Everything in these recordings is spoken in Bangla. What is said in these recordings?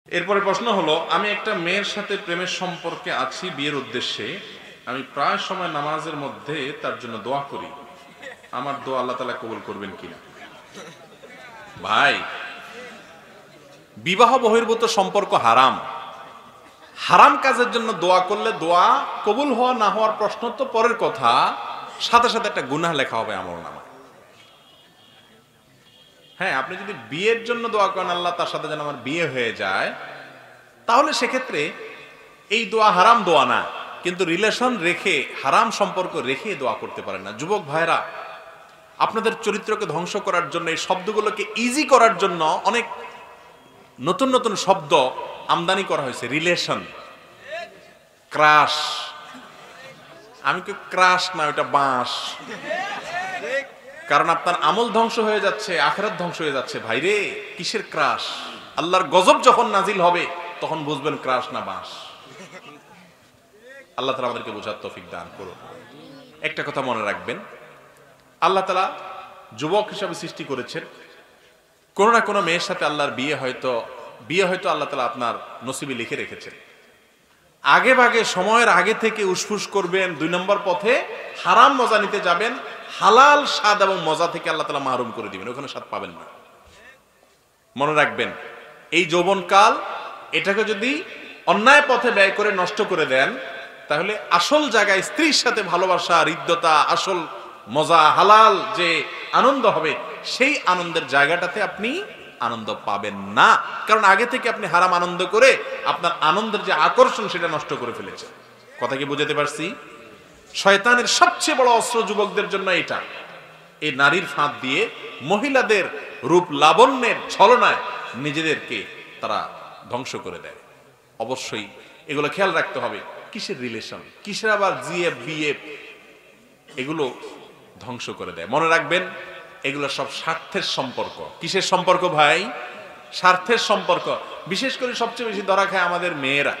এরপরে প্রশ্ন হলো, আমি একটা মেয়ের সাথে প্রেমের সম্পর্কে আছি বিয়ের উদ্দেশ্যে। আমি প্রায় সময় নামাজের মধ্যে তার জন্য দোয়া করি। আমার দোয়া আল্লাহ তাআলা কবুল করবেন কিনা? ভাই, বিবাহ বহির্ভূত সম্পর্ক হারাম। হারাম কাজের জন্য দোয়া করলে দোয়া কবুল হওয়া না হওয়ার প্রশ্ন তো পরের কথা, সাথে সাথে একটা গুনাহ লেখা হবে আমলনামায়। হ্যাঁ, আপনি যদি বিয়ের জন্য দোয়া করেন আল্লাহ তার সাথে যেন আমার বিয়ে হয়ে যায়, তাহলে সেক্ষেত্রে এই দোয়া হারাম দোয়া না, কিন্তু রিলেশন রেখে, হারাম সম্পর্ক রেখে দোয়া করতে পারেন না। যুবক ভাইরা, আপনাদের চরিত্রকে ধ্বংস করার জন্য, এই শব্দগুলোকে ইজি করার জন্য অনেক নতুন নতুন শব্দ আমদানি করা হয়েছে। Relation, crush. আমি কি ক্রাশ না, ওটা বাঁশ। কারণ আপনার আমল ধ্বংস হয়ে যাচ্ছে, আখিরাত ধ্বংস হয়ে যাচ্ছে। ভাইরে, কিসের ক্রাশ? আল্লাহর গজব যখন নাজিল হবে তখন বুঝবেন ক্রাশ না বাঁশ। আল্লাহ তাআলা আমাদেরকে বোঝার তৌফিক দান করুন। একটা কথা মনে রাখবেন, আল্লাহ তাআলা যুবক হিসাবে সৃষ্টি করেছেন। কোনো না কোনো মেয়ের সাথে আল্লাহর বিয়ে হয়তো আল্লাহ তাআলা আপনার নসিবে লিখে রেখেছেন। আগে ভাগে, সময়ের আগে থেকে উসফুস করবেন, 2 নম্বর পথে হারাম মজা নিতে যাবেন, হালাল স্বাদ এবং মজা থেকে আল্লাহ তাআলা মাহরুম করে দিবেন, ওখানে স্বাদ পাবেন না। মনে রাখবেন, এই যৌবনকাল, এটাকে যদি অন্যায় পথে ব্যয় করে নষ্ট করে দেন, তাহলে আসল জায়গায় স্ত্রীর সাথে ভালোবাসা, হৃদ্যতা, আসল মজা, হালাল যে আনন্দ হবে, সেই আনন্দের জায়গাটাতে আপনি আনন্দ পাবেন না। কারণ আগে থেকে আপনি হারাম আনন্দ করে আপনার আনন্দের যে আকর্ষণ, সেটা নষ্ট করে ফেলেছেন। কথা কি বুঝাতে পারছি? শয়তানের সবচেয়ে বড় অস্ত্র যুবকদের জন্য এটা। এই নারীর ফাঁদ দিয়ে মহিলাদের রূপ লাবণ্যের ছলনায় নিজেদেরকে তারা ধ্বংস করে দেয়। অবশ্যই এগুলো খেয়াল রাখতে হবে। কিসের রিলেশন, কিসের আবার জিএফ বিএফ, এগুলো ধ্বংস করে দেয়। মনে রাখবেন, এগুলো সব স্বার্থের সম্পর্ক। কিসের সম্পর্ক ভাই? স্বার্থের সম্পর্ক। বিশেষ করে সবচেয়ে বেশি ধরা খায় আমাদের মেয়েরা।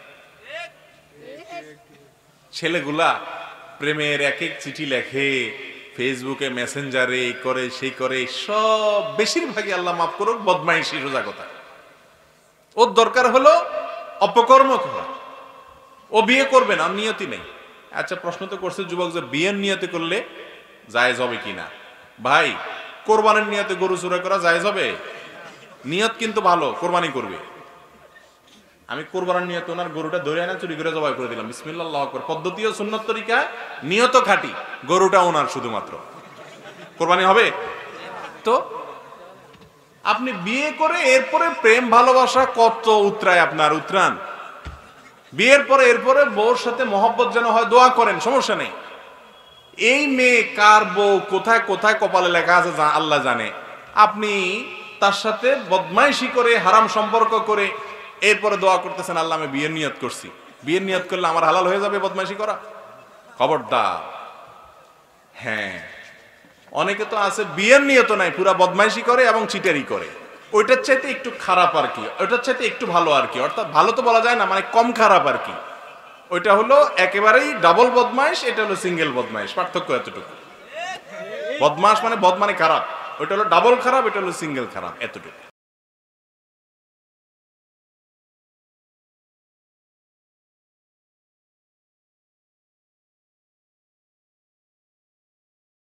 ছেলেগুলা প্রেমের এক এক চিঠি লেখে, ফেসবুকে, মেসেঞ্জারে, এই করে সেই করে, সব বেশিরভাগই আল্লাহ মাফ করুক বদমাইশি, সোজা কথা। ওর দরকার হলো অপকর্ম করা। ও বিয়ে করবে না, নিয়তি নেই। আচ্ছা, প্রশ্ন তো করছে যুবক যে বিয়ের নিয়তি করলে জায়েজ হবে কিনা। ভাই, কোরবানির নিয়তে গরু চুরা করা জায়েজ হবে? নিয়ত কিন্তু ভালো, কোরবানি করবে। আমি কোরবানির নিয়তে ওনার গরুটা ধরে আনা চুরি করে জবাই করে দিলাম, বিসমিল্লাহ আল্লাহু আকবার, পদ্ধতিও সুন্নত তরিকা, নিয়ত খাঁটি, গরুটা ওনার শুধুমাত্র, কোরবানি হবে? তো আপনি বিয়ে করে এরপরে প্রেম ভালোবাসা কত উতরায় আপনার, উতরান। বিয়ের পরে এরপরে বউর সাথে মহব্বত যেন হয়, দোয়া করেন, সমস্যা নেই। এই মেয়ে কার বউ, কোথায় কোথায় কপালে লেখা আছে আল্লাহ জানে। আপনি তার সাথে বদমাইশি করে, হারাম সম্পর্ক করে এরপরে দোয়া করতেছেন, আল্লাহ আমি বিয়ের নিয়ত করছি। বিয়ের নিয়ত করলে আমার হালাল হয়ে যাবে বদমাইশি করা? খবরদার। হ্যাঁ, অনেকে তো আছে বিয়ের নিয়ত নাই, পুরা বদমাইশি করে এবং চিটারি করে। ওইটার চাইতে একটু খারাপ আর কি, ওইটার চাইতে একটু ভালো আর কি, অর্থাৎ ভালো তো বলা যায় না, মানে কম খারাপ আর কি। ওইটা হলো একেবারেই ডাবল বদমাইশ, এটা হলো সিঙ্গেল বদমাইশ, পার্থক্য এতটুকু। বদমাস মানে বদ মানে খারাপ, ওইটা হলো ডাবল খারাপ, এটা হলো সিঙ্গেল খারাপ, এতটুকু।